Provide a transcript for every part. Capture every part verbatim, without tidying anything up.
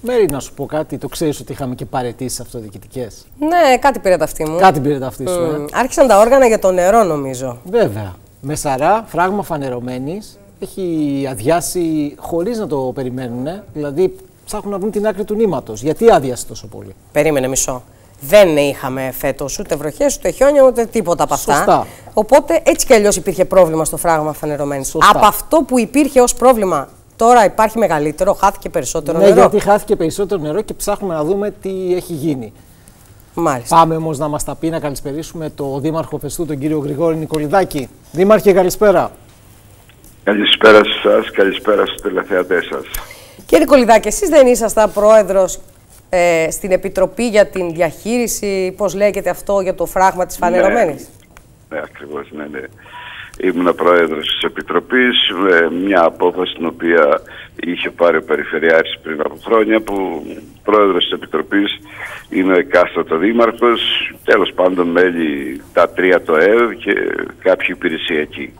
Μέρη, να σου πω κάτι, το ξέρεις ότι είχαμε και παραιτήσεις αυτοδιοικητικές? Ναι, κάτι πήρε τα αυτή μου. Κάτι πήρε τα αυτή σου, mm. ε. Άρχισαν τα όργανα για το νερό, νομίζω. Βέβαια. Μεσαρά, φράγμα φανερωμένης, έχει αδειάσει χωρίς να το περιμένουν. Δηλαδή, ψάχνουν να βρουν την άκρη του νήματος. Γιατί άδειασε τόσο πολύ? Περίμενε μισό. Δεν είχαμε φέτος ούτε βροχές, ούτε χιόνια, ούτε τίποτα από αυτά. Σωστά. Οπότε έτσι κι αλλιώς υπήρχε πρόβλημα στο φράγμα φανερωμένης. Σωστά. Από αυτό που υπήρχε ως πρόβλημα, τώρα υπάρχει μεγαλύτερο, χάθηκε περισσότερο ναι, νερό. Ναι, γιατί χάθηκε περισσότερο νερό και ψάχνουμε να δούμε τι έχει γίνει. Μάλιστα. Πάμε όμως να μας τα πει, να καλησπερίσουμε το Δήμαρχο Φεστού, τον κύριο Γρηγόρη Νικολιδάκη. Δήμαρχε, καλησπέρα. Καλησπέρα σας, καλησπέρα στους τηλεθεατές σας. Κύριε Νικολιδάκη, εσείς δεν ήσασταν πρόεδρος ε, στην Επιτροπή για την διαχείριση, πώς λέγεται αυτό, για το φράγμα της φανερωμένης? Ναι, ναι, ακριβώς, ναι, ναι. Ήμουν πρόεδρος της Επιτροπής, με μια απόφαση την οποία είχε πάρει ο Περιφερειάρχης πριν από χρόνια, που πρόεδρος της Επιτροπής είναι ο εκάστοτε δήμαρχος, τέλος πάντων μέλη τα τρία το ΕΒ και κάποιοι υπηρεσιακοί.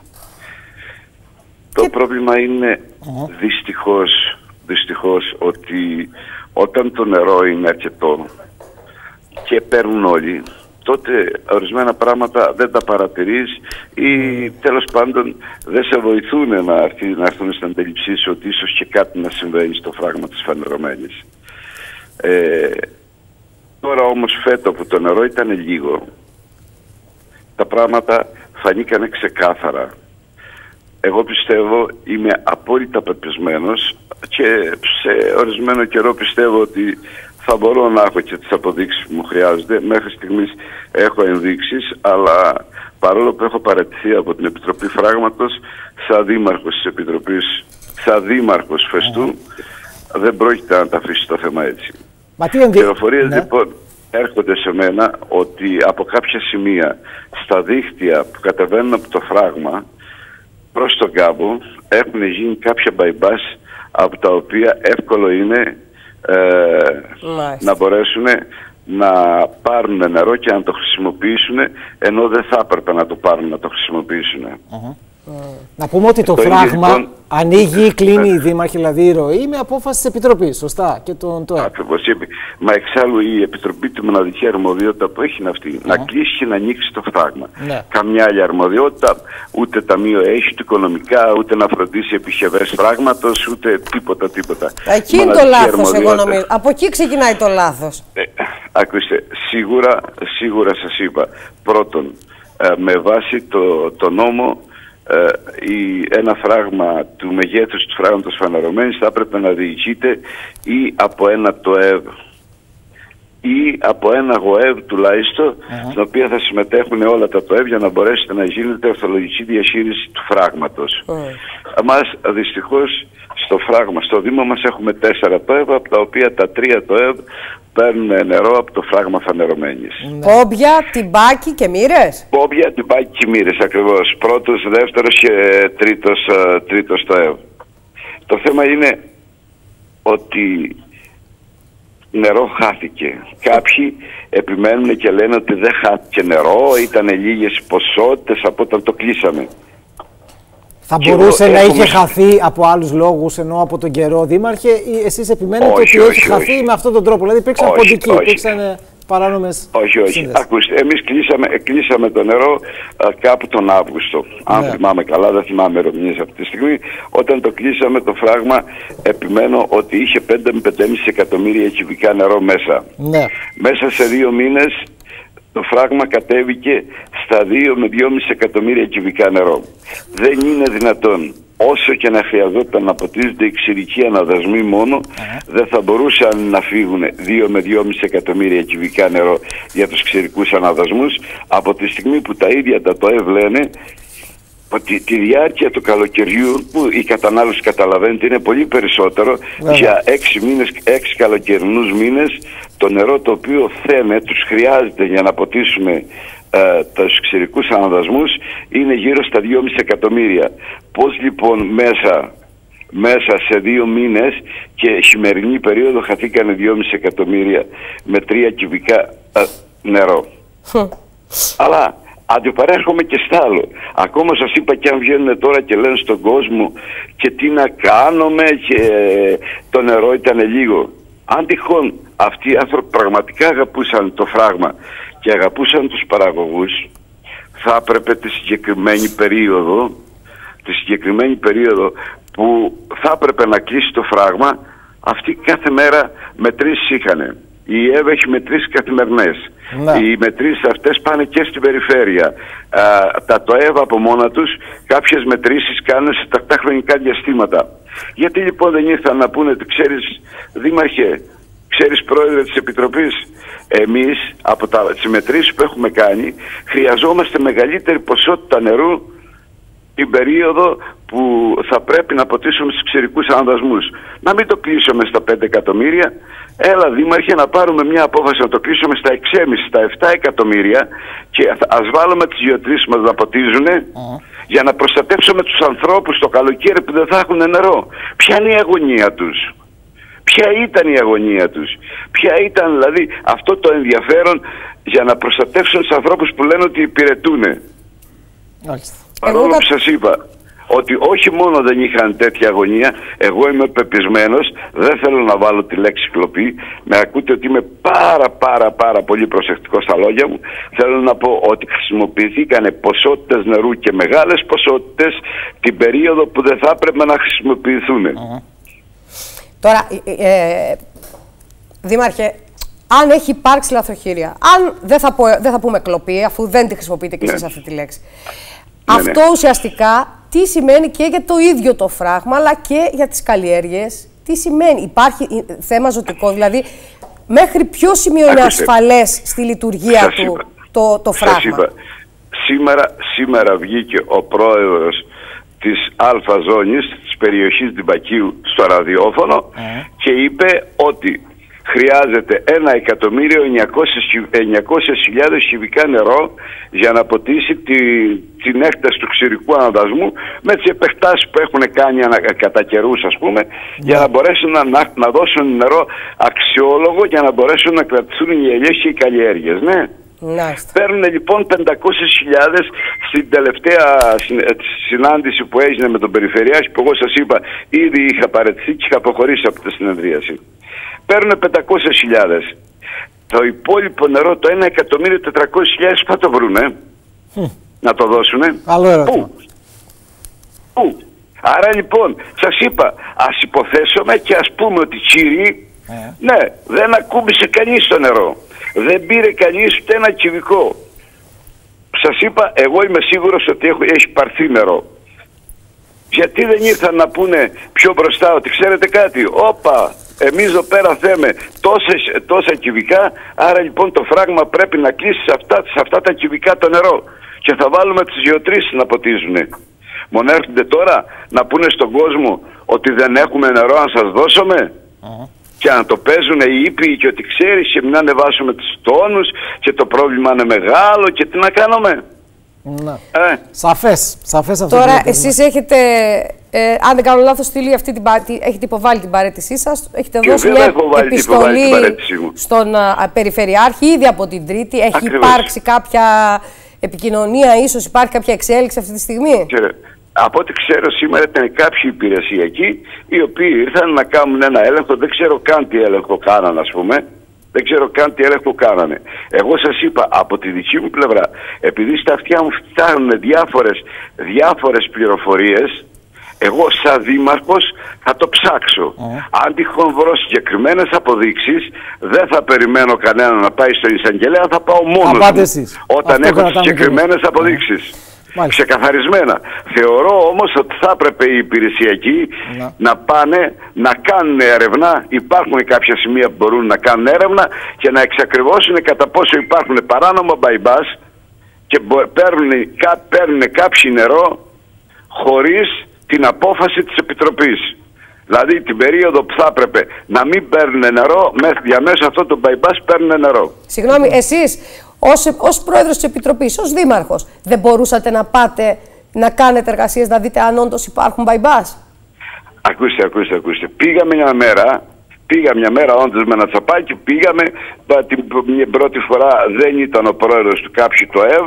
Και... Το πρόβλημα είναι oh. δυστυχώς, δυστυχώς ότι όταν το νερό είναι αρκετό και παίρνουν όλοι, τότε ορισμένα πράγματα δεν τα παρατηρείς ή τέλος πάντων δεν σε βοηθούν να, έρθει, να έρθουν στην αντίληψή σου ότι ίσως και κάτι να συμβαίνει στο φράγμα της φανερωμένης. Ε, τώρα όμως φέτο που το νερό ήταν λίγο, τα πράγματα φανήκανε ξεκάθαρα. Εγώ πιστεύω, είμαι απόλυτα πεπισμένος και σε ορισμένο καιρό πιστεύω ότι θα μπορώ να έχω και τις αποδείξεις που μου χρειάζονται. Μέχρι στιγμής έχω ενδείξεις, αλλά παρόλο που έχω παραιτηθεί από την Επιτροπή Φράγματος, σαν δήμαρχος της Επιτροπής, σαν δήμαρχος Φεστού, mm. δεν πρόκειται να τα αφήσει το θέμα έτσι. Μα τι ενδει... Πληροφορίες ναι. λοιπόν έρχονται σε μένα ότι από κάποια σημεία στα δίχτυα που κατεβαίνουν από το φράγμα προς τον κάμπο έχουν γίνει κάποια bypass από τα οποία εύκολο είναι Ε, να μπορέσουν να πάρουν νερό και να το χρησιμοποιήσουν, ενώ δεν θα έπρεπε να το πάρουν να το χρησιμοποιήσουν. Uh-huh. Uh. Να πούμε ότι το, το φράγμα λοιπόν, ανοίγει ή κλείνει η δήμαρχη, δηλαδή η ροή, με απόφαση της Επιτροπής, σωστά, και τον το Ακριβώς. Μα εξάλλου η Επιτροπή, τη μοναδική αρμοδιότητα που έχει είναι αυτή, uh-huh. να κλείσει και να ανοίξει το φράγμα. Ναι. Καμιά άλλη αρμοδιότητα, ούτε ταμείο έχει, ούτε οικονομικά, ούτε να φροντίσει επισκευές φράγματος, ούτε τίποτα, τίποτα. Εκεί είναι το λάθος, εγώ νομίζω. Από εκεί ξεκινάει το λάθος. Ε, ακούστε, σίγουρα, σίγουρα σας είπα, πρώτον, ε, με βάση το, το νόμο, Ε, η, ένα φράγμα του μεγέθους του φράγματος φανερωμένης θα έπρεπε να διοικείται ή από ένα ΤΟΕΒ ή από ένα ΓΟΕΒ τουλάχιστον, uh-huh. στην οποία θα συμμετέχουν όλα τα ΤΟΕΒ για να μπορέσετε να γίνεται ορθολογική διαχείριση του φράγματος. Uh-huh. Μας δυστυχώς στο φράγμα, στο Δήμο μας έχουμε τέσσερα ΤΟΕΒ, από τα οποία τα τρία ΤΟΕΒ παίρνουν νερό από το φράγμα φανερωμένης. Πόμπια, τυμπάκι και μοίρες. Πόμπια, τυμπάκι και μοίρες, ακριβώς. Πρώτος, δεύτερος και τρίτος, τρίτος ΤΟΕΒ. Το θέμα είναι ότι νερό χάθηκε. Κάποιοι επιμένουν και λένε ότι δεν χάθηκε νερό, ήταν λίγες ποσότητες από όταν το κλείσαμε. Θα μπορούσε να έχουμε... είχε χαθεί από άλλους λόγους, ενώ από τον καιρό, Δήμαρχε, ή εσείς επιμένετε όχι, ότι όχι, έχει όχι. χαθεί με αυτόν τον τρόπο? Δηλαδή υπήρξαν ποντικοί, υπήρξαν παράνομες. Όχι, όχι. Σύνδεση. Ακούστε, εμείς κλείσαμε, κλείσαμε το νερό α, κάπου τον Αύγουστο. Αν ναι. θυμάμαι καλά, δεν θυμάμαι ημερομηνίες αυτή τη στιγμή. Όταν το κλείσαμε το φράγμα, επιμένω ότι είχε πέντε με πέντε κόμμα πέντε εκατομμύρια κυβικά νερό μέσα. Ναι. Μέσα σε δύο μήνες το φράγμα κατέβηκε στα δύο με δυόμισι εκατομμύρια κυβικά νερό. Δεν είναι δυνατόν, όσο και να χρειαζόταν να ποτίζονται οι ξηρικοί αναδασμοί μόνο, uh-huh. δεν θα μπορούσαν να φύγουν δύο με δυόμισι εκατομμύρια κυβικά νερό για τους ξηρικούς αναδασμούς, από τη στιγμή που τα ίδια τα ΤΟΕΒ λένε ότι τη διάρκεια του καλοκαιριού, που η κατανάλωση, καταλαβαίνετε, είναι πολύ περισσότερο, yeah. για έξι μήνες, έξι καλοκαιρινούς μήνες, το νερό το οποίο θέμε, τους χρειάζεται για να ποτίσουμε ε, τους ξηρικούς αναδασμούς, είναι γύρω στα δυόμισι εκατομμύρια. Πώς λοιπόν μέσα, μέσα σε δύο μήνες και χειμερινή περίοδο χαθήκανε δυόμισι εκατομμύρια με τρία κυβικά ε, νερό. Αλλά αντιπαρέρχομαι και στ' άλλο. Ακόμα σας είπα, και αν βγαίνουν τώρα και λένε στον κόσμο και τι να κάνουμε και το νερό ήταν λίγο. Αν τυχόν αυτοί οι άνθρωποι πραγματικά αγαπούσαν το φράγμα και αγαπούσαν τους παραγωγούς, θα έπρεπε τη συγκεκριμένη περίοδο, τη συγκεκριμένη περίοδο που θα έπρεπε να κλείσει το φράγμα, αυτοί κάθε μέρα μετρήσεις είχαν. Η ΕΒ έχει μετρήσεις καθημερινές. Ναι. Οι μετρήσεις αυτές πάνε και στην περιφέρεια. Α, τα ΤΟΕΒ από μόνα τους κάποιες μετρήσεις κάνουν σε τακτά χρονικά διαστήματα. Γιατί λοιπόν δεν ήρθαν να πούνε, ξέρεις δήμαρχε, ξέρεις πρόεδρε της Επιτροπής, εμείς από τα, τις μετρήσεις που έχουμε κάνει χρειαζόμαστε μεγαλύτερη ποσότητα νερού την περίοδο που θα πρέπει να ποτίσουμε στους ξηρικούς αναδασμούς. Να μην το κλείσουμε στα πέντε εκατομμύρια, έλα δήμαρχε να πάρουμε μια απόφαση να το κλείσουμε στα έξι κόμμα πέντε, στα επτά εκατομμύρια και ας βάλουμε τις γεωτρήσεις μας να ποτίζουν mm. για να προστατεύσουμε τους ανθρώπους το καλοκαίρι που δεν θα έχουν νερό. Ποια είναι η αγωνία τους? Ποια ήταν η αγωνία τους? Ποια ήταν δηλαδή αυτό το ενδιαφέρον για να προστατεύσουν τους ανθρώπους που λένε ότι υπηρετούν? Παρόλο που σας είπα ότι όχι μόνο δεν είχαν τέτοια αγωνία, εγώ είμαι πεπισμένος, δεν θέλω να βάλω τη λέξη κλοπή, με ακούτε ότι είμαι πάρα πάρα πάρα πολύ προσεκτικός στα λόγια μου, θέλω να πω ότι χρησιμοποιηθήκανε ποσότητες νερού και μεγάλες ποσότητες την περίοδο που δεν θα έπρεπε να χρησιμοποιηθούν. Uh-huh. Τώρα, ε, ε, Δήμαρχε, αν έχει υπάρξει λαθροχείρια, αν δεν θα, πω, δεν θα πούμε κλοπή, αφού δεν τη χρησιμοποιείτε και εσείς ναι. αυτή τη λέξη, ναι, αυτό ναι. ουσιαστικά τι σημαίνει και για το ίδιο το φράγμα, αλλά και για τις καλλιέργειες? Τι σημαίνει? Υπάρχει θέμα ζωτικό, δηλαδή μέχρι ποιο σημείο είναι ασφαλές στη λειτουργία σας του είπα. το, το φράγμα? Σας είπα. Σήμερα, σήμερα βγήκε ο πρόεδρος της Αλφα Ζώνης, της περιοχής Διμπακίου, στο ραδιόφωνο mm. και είπε ότι χρειάζεται ένα εκατομμύριο εννιακόσιες χιλιάδες κυβικά νερό για να ποτίσει τη, την έκταση του ξηρικού αναδασμού με τις επεκτάσεις που έχουν κάνει κατά καιρούς, ας πούμε, yeah. για να μπορέσουν να, να, να δώσουν νερό αξιόλογο για να μπορέσουν να κρατηθούν οι ελιές και οι καλλιέργειες. Ναι. Nice. Παίρνουν λοιπόν πεντακόσιες χιλιάδες στην τελευταία συνάντηση που έγινε με τον Περιφερειάρχη, που εγώ σας είπα ήδη είχα παραιτηθεί και είχα αποχωρήσει από τη συνεδρίαση. Παίρνουν πεντακόσιες χιλιάδες. Το υπόλοιπο νερό, το ένα εκατομμύριο τετρακόσιες χιλιάδες, θα το βρούνε hm. να το δώσουνε? Πού? Πού? Άρα λοιπόν σας είπα, ας υποθέσουμε και ας πούμε ότι κύριοι yeah. ναι, δεν ακούμπησε κανείς το νερό, δεν πήρε κανείς ούτε ένα κυβικό. Σας είπα, εγώ είμαι σίγουρος ότι έχει πάρθει νερό. Γιατί δεν ήρθαν να πούνε πιο μπροστά ότι ξέρετε κάτι, όπα, εμείς εδώ πέρα θέμε τόσες, τόσα κυβικά, άρα λοιπόν το φράγμα πρέπει να κλείσει σε αυτά, σε αυτά τα κυβικά το νερό και θα βάλουμε τις γεωτρήσεις να ποτίζουνε. Μόνο έρχονται τώρα να πούνε στον κόσμο ότι δεν έχουμε νερό να σας δώσουμε uh-huh. και να το παίζουν οι ήπιοι και ότι ξέρεις και μην ανεβάσουμε τους τόνους και το πρόβλημα είναι μεγάλο και τι να κάνουμε. Ναι. Ε. Σαφές, σαφές αυτό. Τώρα εσείς έχετε, ε, αν δεν κάνω λάθος, στείλει αυτή την, έχετε υποβάλει την παραίτησή σας, έχετε και δώσει μια επιστολή στον α, Περιφερειάρχη ήδη από την Τρίτη. Έχει Ακριβώς. υπάρξει κάποια επικοινωνία, ίσως υπάρχει κάποια εξέλιξη αυτή τη στιγμή? Κύριε, από ό,τι ξέρω σήμερα ήταν κάποιοι υπηρεσιακοί οι οποίοι ήρθαν να κάνουν ένα έλεγχο, δεν ξέρω καν τι έλεγχο κάναν, ας πούμε. Δεν ξέρω καν τι έλεγχο κάνανε. Εγώ σας είπα από τη δική μου πλευρά, επειδή στα αυτιά μου φτάνουν διάφορες, διάφορες πληροφορίες, εγώ σαν δήμαρχος θα το ψάξω. Mm. Αν τυχόν βρω συγκεκριμένες αποδείξεις, δεν θα περιμένω κανένα να πάει στον εισαγγελέα, θα πάω μόνος μου, όταν Αυτό έχω συγκεκριμένες αποδείξεις. Μάλιστα. Ξεκαθαρισμένα. Θεωρώ όμως ότι θα έπρεπε οι υπηρεσιακοί να. να πάνε να κάνουν έρευνα. Υπάρχουν κάποια σημεία που μπορούν να κάνουν έρευνα και να εξακριβώσουν κατά πόσο υπάρχουν παράνομα bypass και παίρνουν, παίρνουν κάποιοι νερό χωρίς την απόφαση της Επιτροπής. Δηλαδή την περίοδο που θα έπρεπε να μην παίρνουν νερό, διαμέσου αυτό το bypass παίρνουν νερό. Συγγνώμη, εσείς Ως, ως πρόεδρος της Επιτροπής, ως δήμαρχος, δεν μπορούσατε να πάτε να κάνετε εργασίες, να δείτε αν όντως υπάρχουν bypass? Ακούστε, ακούστε, ακούστε. Πήγαμε μια μέρα, πήγα μια μέρα όντως με ένα τσαπάκι, πήγαμε, την πρώτη φορά δεν ήταν ο πρόεδρος του κάποιου το ΕΒ,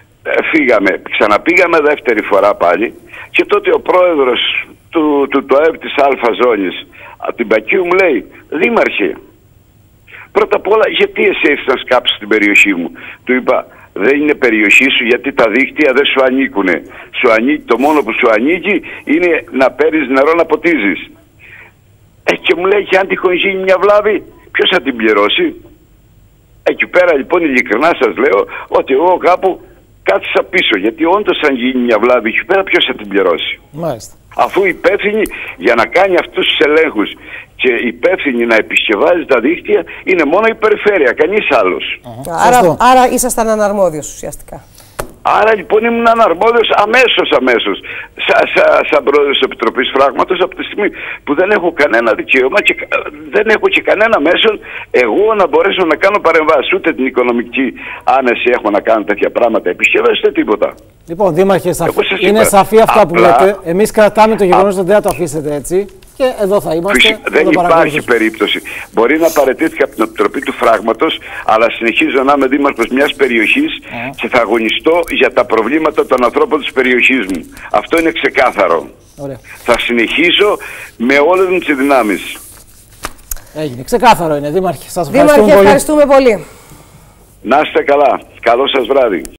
φύγαμε, ξαναπήγαμε δεύτερη φορά πάλι και τότε ο πρόεδρος του, του ΤΟΕΒ της Αλφα Ζώνης, Από την Πακίου μου λέει, Δήμαρχε, πρώτα απ' όλα γιατί εσύ έχεις να σκάψεις την περιοχή μου? Του είπα, δεν είναι περιοχή σου γιατί τα δίκτυα δεν σου ανήκουνε. Σου ανήκει, το μόνο που σου ανήκει είναι να παίρνεις νερό να ποτίζεις. Ε, και μου λέει, και αν τυχόν γίνει μια βλάβη, ποιος θα την πληρώσει? Εκεί πέρα λοιπόν ειλικρινά σας λέω ότι εγώ κάπου κάθισα πίσω, γιατί όντως αν γίνει μια βλάβη εκεί πέρα, ποιος θα την πληρώσει? Μάλιστα. Αφού υπεύθυνοι για να κάνει αυτούς τους ελέγχους και υπεύθυνοι να επισκευάζει τα δίκτυα είναι μόνο η περιφέρεια, κανείς άλλος. Uh-huh. Άρα, άρα ήσασταν αναρμόδιος ουσιαστικά. Άρα λοιπόν ήμουν αναρμόδιος αμέσως, αμέσως, σαν σα, σα πρόεδρος της Επιτροπής Φράγματος, από τη στιγμή που δεν έχω κανένα δικαίωμα και δεν έχω και κανένα μέσον εγώ να μπορέσω να κάνω παρεμβάσεις. Ούτε την οικονομική άνεση έχω να κάνω τέτοια πράγματα, επισκευές, ούτε τίποτα. Λοιπόν, Δήμαρχε, σαφ... είναι σαφή αυτά απλά... που λέτε. Εμείς κρατάμε το γεγονός ότι δεν θα το αφήσετε έτσι. Και εδώ θα είμαστε. Φυσικά, δεν υπάρχει περίπτωση. Μπορεί να παραιτήθηκα από την Επιτροπή του Φράγματος, αλλά συνεχίζω να είμαι δήμαρχος μιας περιοχής mm. και θα αγωνιστώ για τα προβλήματα των ανθρώπων της περιοχής μου. Αυτό είναι ξεκάθαρο. Ωραία. Θα συνεχίσω με όλες μου τις δυνάμεις. Έγινε. Ξεκάθαρο είναι, Δήμαρχε. Σας ευχαριστούμε, Δήμαρχε, ευχαριστούμε πολύ. Να είστε καλά. Καλό σας βράδυ.